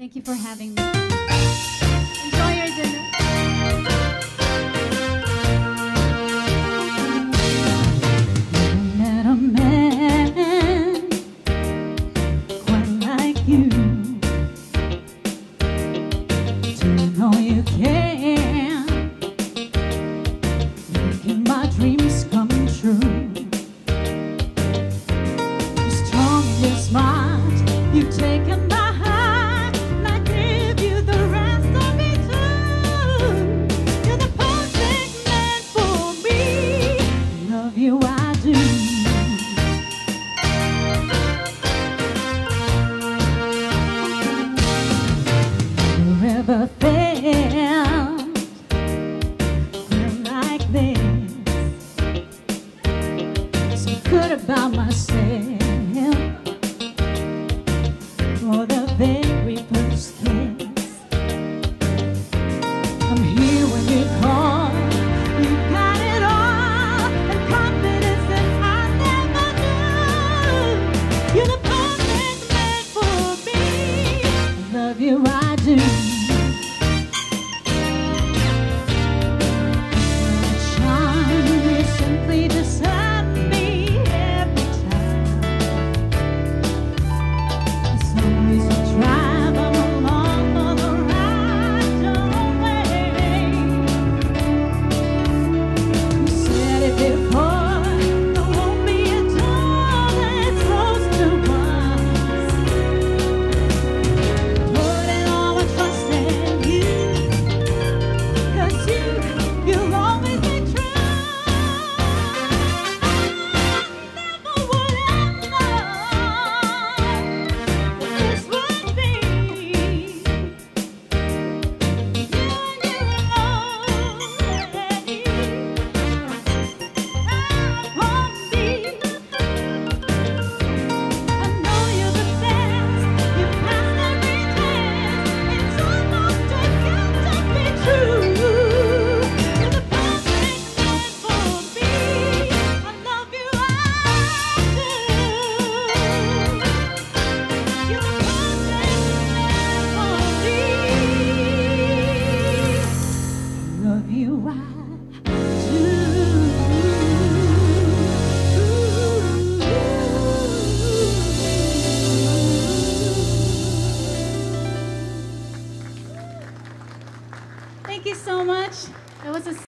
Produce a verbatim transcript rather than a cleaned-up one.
Thank you for having me. Enjoy your dinner. Met a man quite like you. Do you know you can making my dreams come true? You're strong, you're smart, you've taken my heart, and I give you the rest of me too. You're the perfect man for me. Love you, I do. Never felt like this, so good about myself. For the very first kiss, I'm here when you call. You got it all, and confidence that I never knew. You're the perfect man for me. Love you, I do.